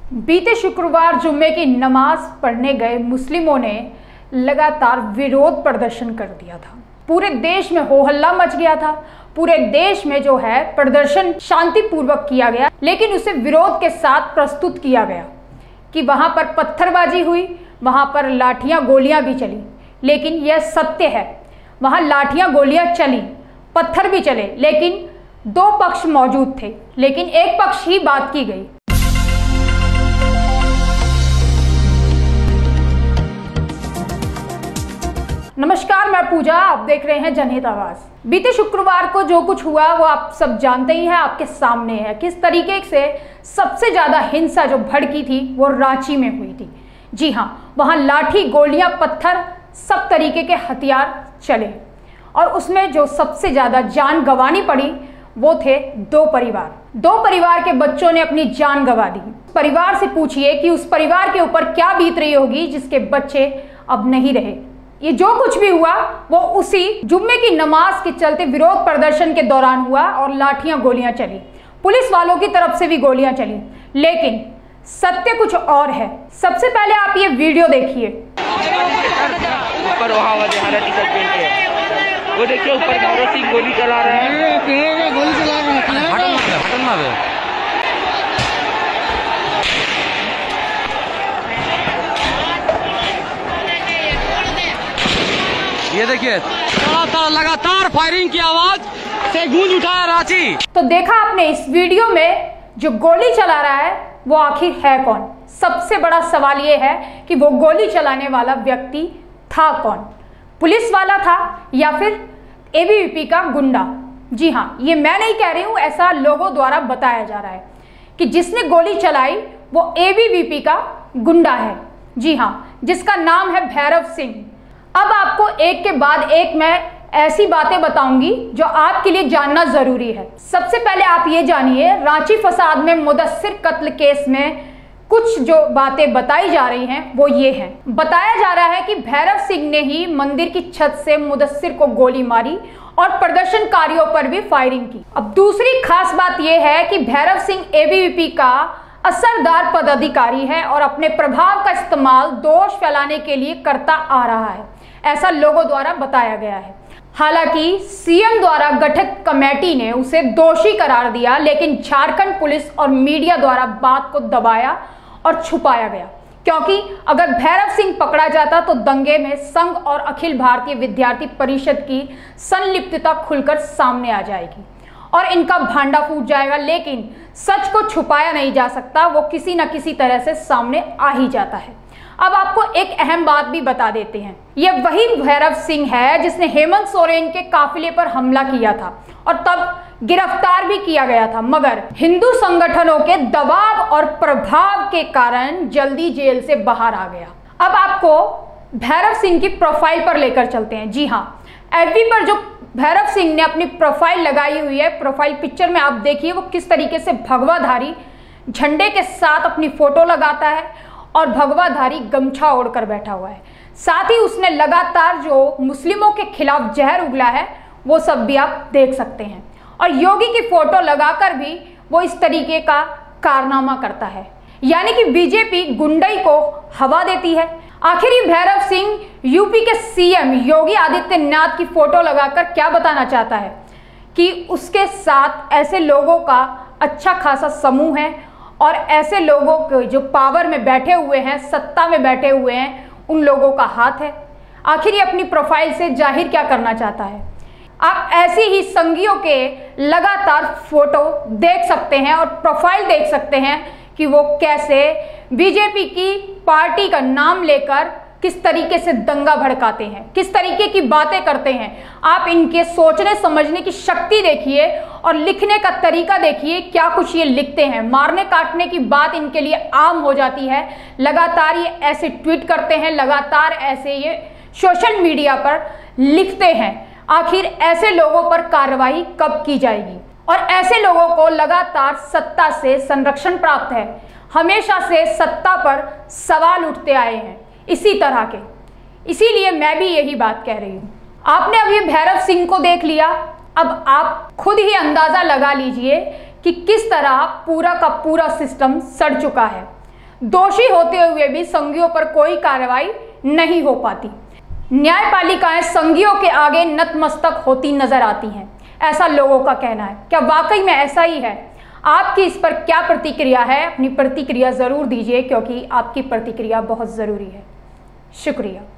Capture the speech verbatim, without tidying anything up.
बीते शुक्रवार जुम्मे की नमाज पढ़ने गए मुस्लिमों ने लगातार विरोध प्रदर्शन कर दिया था। पूरे देश में हो हल्ला मच गया था। पूरे देश में जो है प्रदर्शन शांतिपूर्वक किया गया, लेकिन उसे विरोध के साथ प्रस्तुत किया गया कि वहां पर पत्थरबाजी हुई, वहां पर लाठियां गोलियां भी चली। लेकिन यह सत्य है, वहां लाठियां गोलियां चली, पत्थर भी चले, लेकिन दो पक्ष मौजूद थे, लेकिन एक पक्ष ही बात की गई। नमस्कार, मैं पूजा, आप देख रहे हैं जनहित आवाज। बीते शुक्रवार को जो कुछ हुआ वो आप सब जानते ही हैं, आपके सामने है। किस तरीके से सबसे ज्यादा हिंसा जो भड़की थी वो रांची में हुई थी। जी हाँ, वहां लाठी, गोलियां, पत्थर, सब तरीके के हथियार चले और उसमें जो सबसे ज्यादा जान गंवानी पड़ी वो थे दो परिवार। दो परिवार के बच्चों ने अपनी जान गंवा दी। परिवार से पूछिए कि उस परिवार के ऊपर क्या बीत रही होगी जिसके बच्चे अब नहीं रहे। ये जो कुछ भी हुआ वो उसी जुम्मे की नमाज के चलते विरोध प्रदर्शन के दौरान हुआ और लाठियां गोलियां चली, पुलिस वालों की तरफ से भी गोलियां चली। लेकिन सत्य कुछ और है। सबसे पहले आप ये वीडियो देखिए। ऊपर वहाँ वो देखिए, ऊपर भैरव सिंह गोली चला रहे हैं, गोली चला रहे हैं। ये देखिए, लगातार लगातार फायरिंग की आवाज से गूंज उठा है रांची। तो देखा आपने, इस वीडियो में जो गोली चला रहा है वो आखिर है कौन? सबसे बड़ा सवाल ये है कि वो गोली चलाने वाला व्यक्ति था कौन? पुलिस वाला था या फिर एबीवीपी का गुंडा? जी हाँ, ये मैं नहीं कह रही हूं, ऐसा लोगों द्वारा बताया जा रहा है कि जिसने गोली चलाई वो एबीवीपी का गुंडा है। जी हाँ, जिसका नाम है भैरव सिंह। अब आपको एक के बाद एक मैं ऐसी बातें बताऊंगी जो आपके लिए जानना जरूरी है। सबसे पहले आप ये जानिए, रांची फसाद में मुदस्सिर कत्ल केस में कुछ जो बातें बताई जा रही हैं वो ये हैं। बताया जा रहा है कि भैरव सिंह ने ही मंदिर की छत से मुदस्सिर को गोली मारी और प्रदर्शनकारियों पर भी फायरिंग की। अब दूसरी खास बात यह है कि भैरव सिंह एबीवीपी का असरदार पदाधिकारी है और अपने प्रभाव का इस्तेमाल दोष फैलाने के लिए करता आ रहा है, ऐसा लोगों द्वारा बताया गया है। हालांकि सीएम द्वारा गठित कमेटी ने उसे दोषी करार दिया, लेकिन झारखंड पुलिस और मीडिया द्वारा बात को दबाया और छुपाया गया, क्योंकि अगर भैरव सिंह पकड़ा जाता तो दंगे में संघ और अखिल भारतीय विद्यार्थी परिषद की संलिप्तता खुलकर सामने आ जाएगी और इनका भांडा फूट जाएगा। लेकिन सच को छुपाया नहीं जा सकता, वो किसी न किसी तरह से सामने आ ही जाता है। अब आपको एक अहम बात भी बता देते हैं, ये वही भैरव सिंह है जिसने हेमंत सोरेन के काफिले पर हमला किया था और तब गिरफ्तार भी किया गया था, मगर हिंदू संगठनों के दबाव और प्रभाव के कारण जल्दी जेल से बाहर आ गया। अब आपको भैरव सिंह की प्रोफाइल पर लेकर चलते हैं। जी हाँ, एफबी पर जो भैरव सिंह ने अपनी प्रोफाइल लगाई हुई है, प्रोफाइल पिक्चर में आप देखिए वो किस तरीके से भगवाधारी झंडे के साथ अपनी फोटो लगाता है और भगवाधारी गमछा ओढ़कर बैठा हुआ है। साथ ही उसने लगातार जो मुस्लिमों के खिलाफ जहर उगला है वो सब भी आप देख सकते हैं और योगी की फोटो लगाकर भी वो इस तरीके का कारनामा करता है, यानी कि बीजेपी गुंडई को हवा देती है। आखिर ये भैरव सिंह यूपी के सीएम योगी आदित्यनाथ की फोटो लगाकर क्या बताना चाहता है कि उसके साथ ऐसे लोगों का अच्छा खासा समूह है और ऐसे लोगों के जो पावर में बैठे हुए हैं, सत्ता में बैठे हुए हैं, उन लोगों का हाथ है। आखिर ये अपनी प्रोफाइल से जाहिर क्या करना चाहता है? आप ऐसी ही संगियों के लगातार फोटो देख सकते हैं और प्रोफाइल देख सकते हैं कि वो कैसे बीजेपी की पार्टी का नाम लेकर किस तरीके से दंगा भड़काते हैं, किस तरीके की बातें करते हैं। आप इनके सोचने समझने की शक्ति देखिए और लिखने का तरीका देखिए, क्या कुछ ये लिखते हैं। मारने काटने की बात इनके लिए आम हो जाती है। लगातार ये ऐसे ट्वीट करते हैं, लगातार ऐसे ये सोशल मीडिया पर लिखते हैं। आखिर ऐसे लोगों पर कार्रवाई कब की जाएगी? और ऐसे लोगों को लगातार सत्ता से संरक्षण प्राप्त है, हमेशा से सत्ता पर सवाल उठते आए हैं इसी तरह के। इसीलिए मैं भी यही बात कह रही हूं। आपने अभी भैरव सिंह को देख लिया, अब आप खुद ही अंदाजा लगा लीजिए कि किस तरह पूरा का पूरा सिस्टम सड़ चुका है। दोषी होते हुए भी संघियों पर कोई कार्रवाई नहीं हो पाती। न्यायपालिकाएं संघियों के आगे नतमस्तक होती नजर आती हैं, ऐसा लोगों का कहना है। क्या वाकई में ऐसा ही है? आपकी इस पर क्या प्रतिक्रिया है? अपनी प्रतिक्रिया जरूर दीजिए, क्योंकि आपकी प्रतिक्रिया बहुत जरूरी है। शुक्रिया।